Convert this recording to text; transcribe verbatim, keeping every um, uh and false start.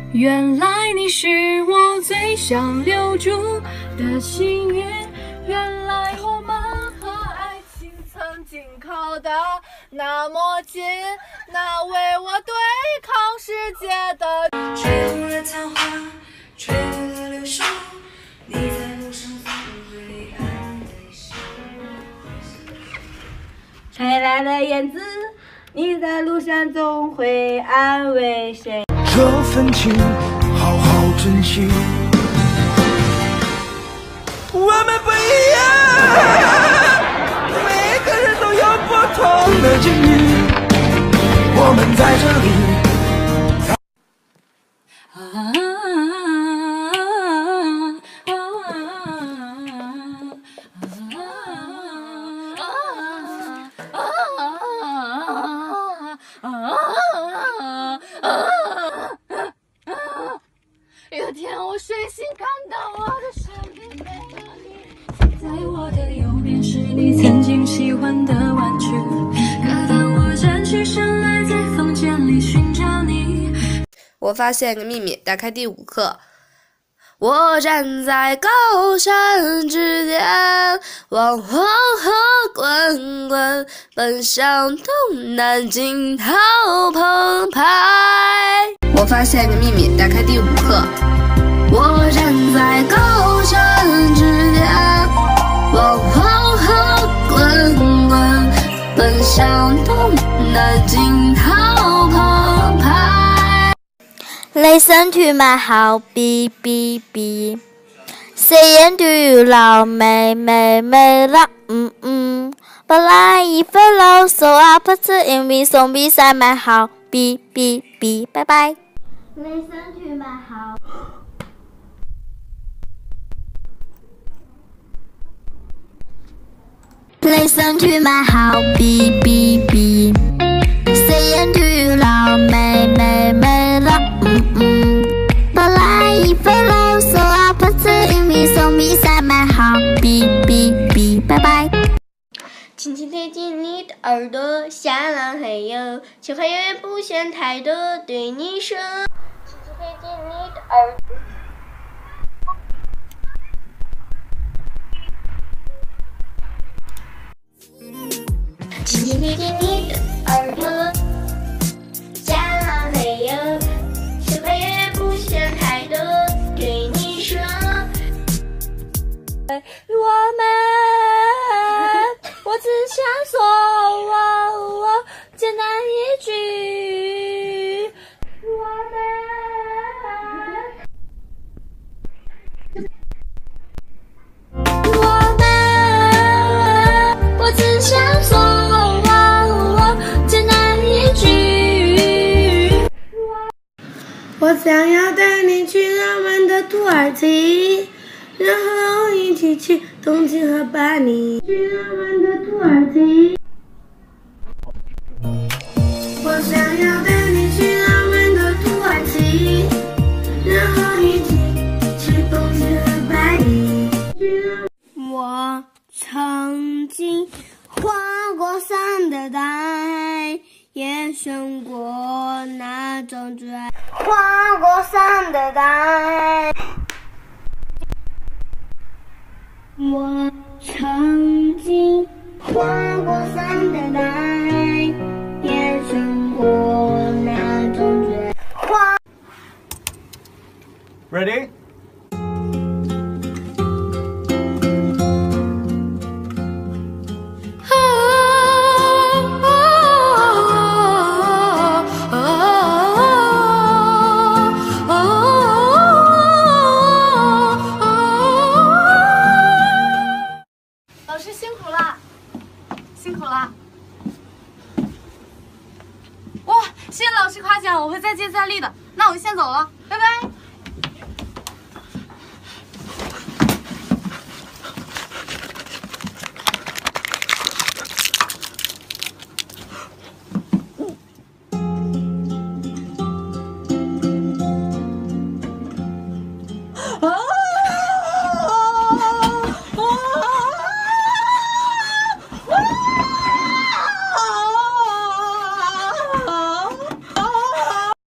原来你是我最想留住的幸运，原来我们和爱情曾经靠得那么近，那为我对抗世界的吹红了桃花，吹绿了柳树，你在路上总会安慰谁？ 吹来了燕子，你在路上总会安慰谁？ 这份情，好好珍惜。我们不一样，每个人都有不同的境遇。我们在这里。 啊有天我睡醒看到我的身边没有你，在我的右边是你曾经喜欢的玩具，可当我站起身来在房间里寻找你。 我发现个秘密，打开第五课。我站在高山之巅，望黄河滚滚，奔向东南惊涛澎湃。我发现个秘密，打开第五课。我站在高山之巅，望黄河滚滚，奔向东南惊涛澎湃。 Listen to my heart beat beat beat. Saying do you love me, me, me, love, mm, mm. But I if I love, so I put it in me song beside my heart beat beat beat. Bye bye. Listen to my heart. Listen to my heart beat beat beat. Saying do you love me, me, me, love, mm, mm. But I if I love, so I put it in me song beside my heart beat beat beat. Bye bye. 轻轻贴近你的耳朵，下浪嘿哟，情话永远不嫌太多，对你说。轻轻贴近你的耳朵。轻轻贴近你的耳朵，下浪嘿哟，情话永远不嫌太多，对你说。 我们，我只想说，我我简单一句，我们，我们，我只想说，我我简单一句。 我想要带你去浪漫的土耳其，然后一起去东京和巴黎。去浪漫的土耳其。我想要带你去浪漫的土耳其，然后一起去东京和巴黎。我曾经滑过山的带，也选过那种最爱。滑过山的带。我曾经滑过山的带，也选过那种最滑。 Ready? Wow， 谢谢老师夸奖，我会再接再厉的。那我先走了，拜拜。